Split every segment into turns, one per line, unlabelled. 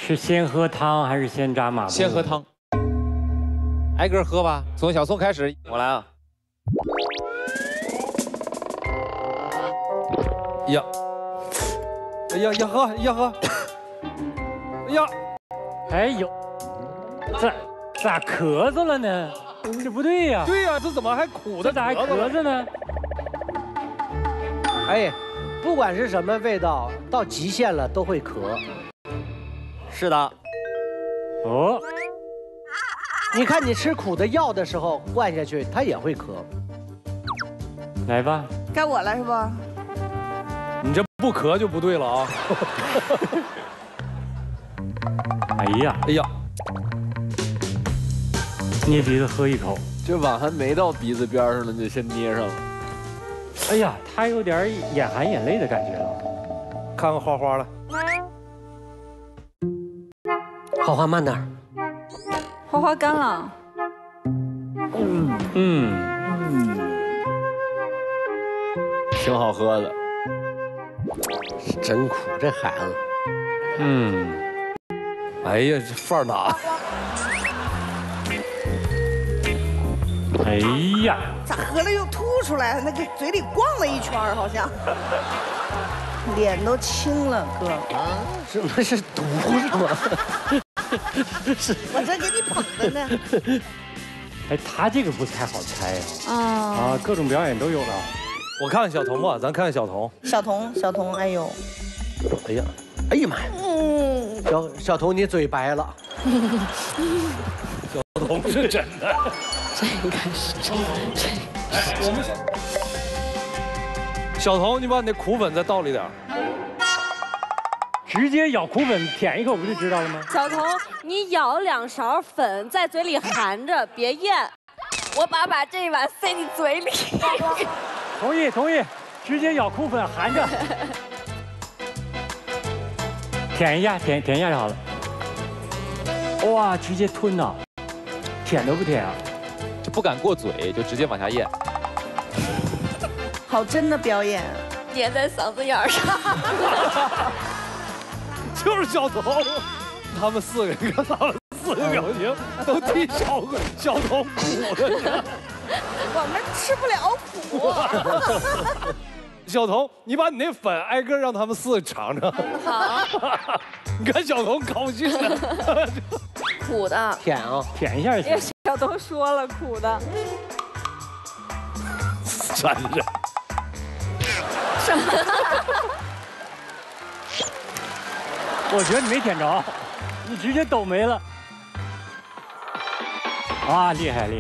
是先喝汤还是先扎马步？
先喝汤，挨个喝吧。从小宋开始，我来啊。
呀，哎呀，要喝，要喝。哎呀，
哎呦，咋咳嗽了呢？这不对呀。
对呀，这怎么还苦的？
这咋还咳嗽呢？
哎，不管是什么味道，到极限了都会咳。
是的。
哦，
你看你吃苦的药的时候灌下去，它也会咳。
来吧，
该我了是不？
你这不咳就不对了啊！
哎呀，
哎呀，
捏鼻子喝一口。
这碗还没到鼻子边上呢，就先捏上了。
哎呀，他有点眼含眼泪的感觉了。
看看花花了。
花花慢点儿。
花花干了。
挺好喝的。
是真苦，这孩子。
哎呀，这范儿大。
哎呀，
咋喝了又吐出来？那个嘴里逛了一圈好像。脸都青了，哥。
什么是毒是吗？
我这给你捧着呢。
哎，他这个不太好猜啊。
啊，
各种表演都有了。
我看看小童吧，咱看看小童。
小童，哎呦，
哎呀，哎呀妈呀！小童，你嘴白了。
小童是真的。
这应该是真的。
我们小童，你把你那苦粉再倒里点。
直接咬苦粉舔一口不就知道了吗？
小童，你舀2勺粉在嘴里含着，别咽。我把这一碗塞你嘴里。
同意，直接咬苦粉含着，舔一下就好了。哇，直接吞呐，舔都不舔啊？
就不敢过嘴，就直接往下咽。
好真的表演，
粘在嗓子眼上。
就是小童，他们4个，你看他们4个表情都替小童苦的。
我们吃不了苦。
小童，你把你那粉挨个让他们4个尝尝。
好。
你看小童高兴的。
苦的。
舔啊，
舔一下就行。
小童说了苦的。
真是。
什么？
我觉得你没舔着，你直接抖没了。啊，厉害！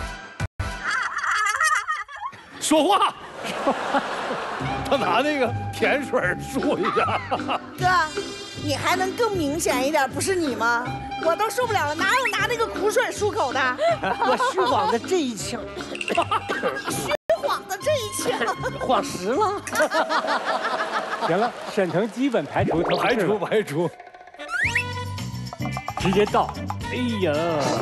说话。他拿那个甜水漱一下。
哥，你还能更明显一点，不是你吗？我都受不了了，哪有拿那个苦水漱口的？
我虚晃的这一枪。
虚晃的这一枪。
晃实了。
行了，沈腾基本排除，
排除。
直接倒。哎呀。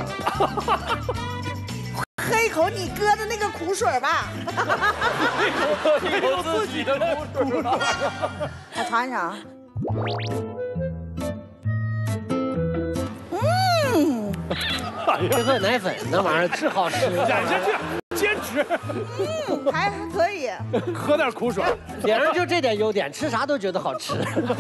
喝一口你哥的那个苦水吧。
喝一口自己的苦水吧。
我尝一尝。
这个奶粉那玩意儿是好吃。
忍下去，坚持。
还可以。
喝点苦水。
别人就这点优点，吃啥都觉得好吃。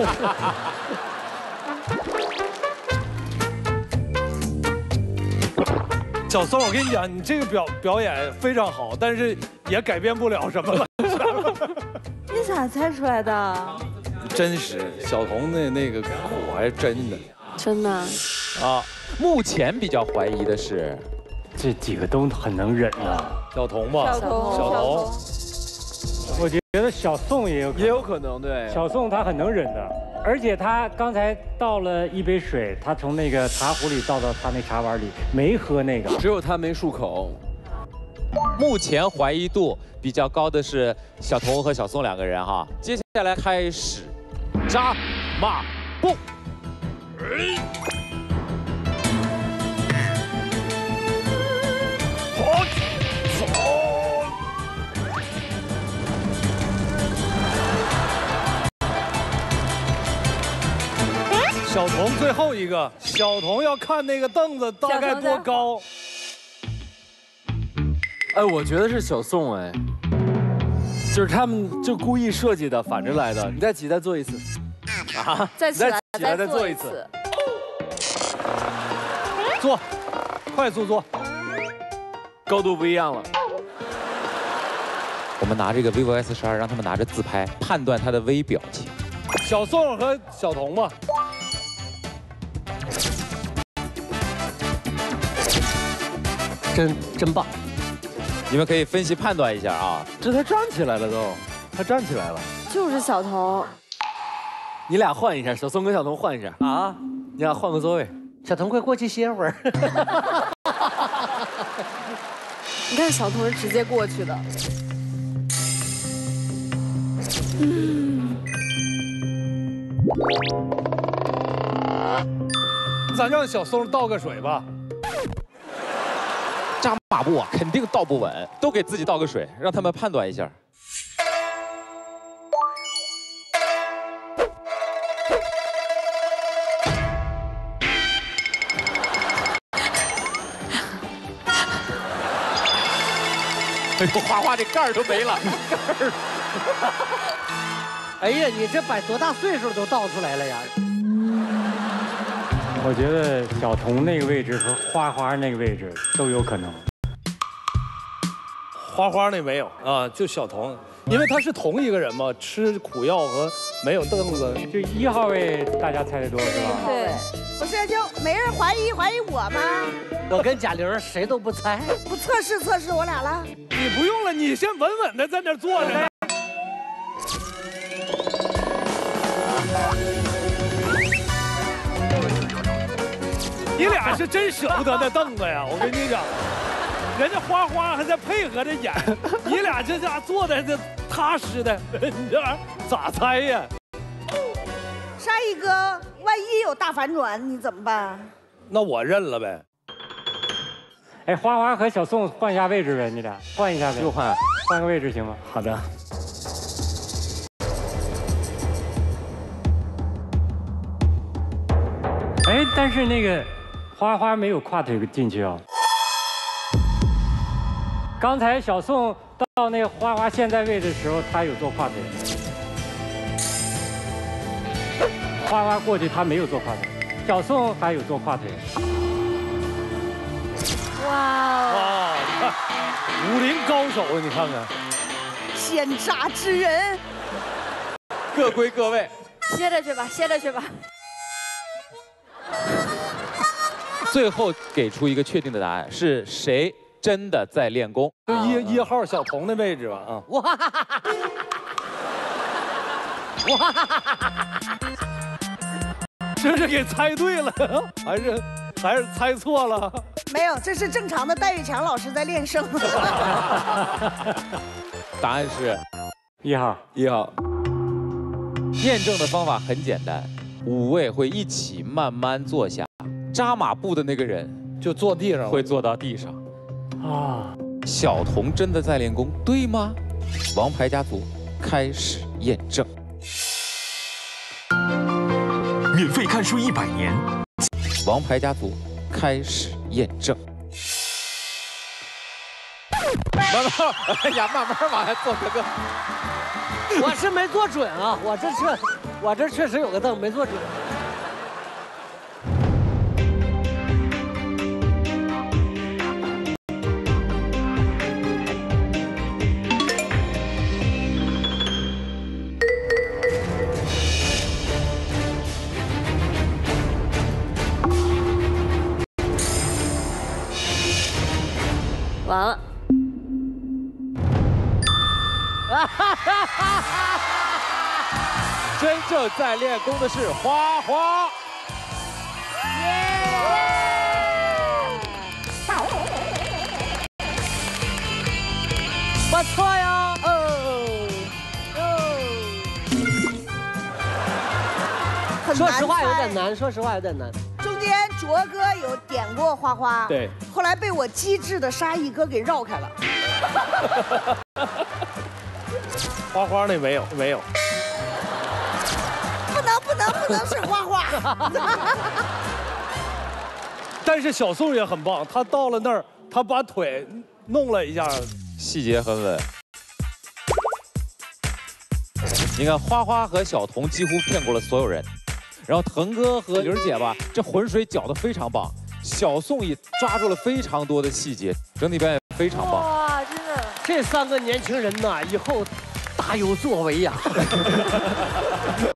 小宋，我跟你讲，你这个表演非常好，但是也改变不了什么了。
你咋猜出来的？
真实，小童的那个苦还是真的。
真的。
啊，目前比较怀疑的是，
这几个都很能忍啊。
小童吧，
小童。
我觉得小宋也有
可能，对。
小宋他很能忍的。而且他刚才倒了一杯水，他从那个茶壶里倒到他那茶碗里，没喝那个，
只有他没漱口。
目前怀疑度比较高的是小童和小宋2个人哈。接下来开始扎马步。
小童最后一个，小童要看那个凳子大概多高。
哎，我觉得是小宋哎，就是他们就故意设计的，反着来的。你再起，再做一次。啊！
再起来，
再做一次。
做，快速做。
高度不一样了。
我们拿这个 vivo S12，让他们拿着自拍，判断他的微表情。
小宋和小童吧。
真棒！
你们可以分析判断一下啊。
这他站起来了都，他站起来了。
就是小童。
你俩换一下，小宋跟小童换一下啊！你俩换个座位。
小童快过去歇会儿。
你看小童是直接过去的。
咱让小宋倒个水吧。
扎马步啊，肯定倒不稳，都给自己倒个水，让他们判断一下。哎呦，花花这盖儿都没了，盖儿。
哎呀，你这把多大岁数都倒出来了呀？
我觉得小童那个位置和花花那个位置都有可能。
花花那没有啊，就小童，因为他是同一个人嘛，吃苦药和没有凳子。
就1号位大家猜得多是吧？
对，
不是就没人怀疑我吗？
我跟贾玲谁都不猜。
不测试我俩了？
你不用了，你先稳稳的在那坐着。你俩是真舍不得那凳子呀！我跟你讲，人家花花还在配合着演，你俩这家坐在这踏实的，你这玩意儿咋猜呀？
沙溢哥，万一有大反转，你怎么办？
那我认了呗。
哎，花花和小宋换一下位置呗，你俩换一下呗。
又换
个位置行吗？
好的。
哎，但是那个花花没有跨腿进去啊。刚才小宋到那个花花现在位置的时候，他有做跨腿。花花过去他没有做跨腿，小宋还有做跨腿。
哇！
武林高手，你看看，
奸诈之人，
各归各位，
歇着去吧，歇着去吧。
最后给出一个确定的答案，是谁真的在练功？
就一号小童的位置吧啊！
哇！
这是给猜对了，还是猜错了？
没有，这是正常的。戴玉强老师在练声。
答案是
1号。
1号。
验证的方法很简单，5位会一起慢慢坐下，扎马步的那个人
就坐地上，
会坐到地上。
啊，
小童真的在练功，对吗？王牌家族开始验证。
免费看书100年。
王牌家族开始验证。慢慢，哎呀，慢慢往下坐，哥哥。
我是没坐准啊，我这确实有个凳没坐准。
完了。
真正在练功的是花花。
不错呀，说实话有点难，说实话有点难。
中间卓哥有点过花花，
对，
后来被我机智的沙溢哥给绕开了。
花花那没有，
不能是花花。
但是小宋也很棒，他到了那儿，他把腿弄了一下，
细节很稳。你看花花和小童几乎骗过了所有人，然后腾哥和玲姐吧，这浑水搅得非常棒。小宋也抓住了非常多的细节，整体表演非常棒。
哇，真的，
这3个年轻人呐，以后大有作为呀。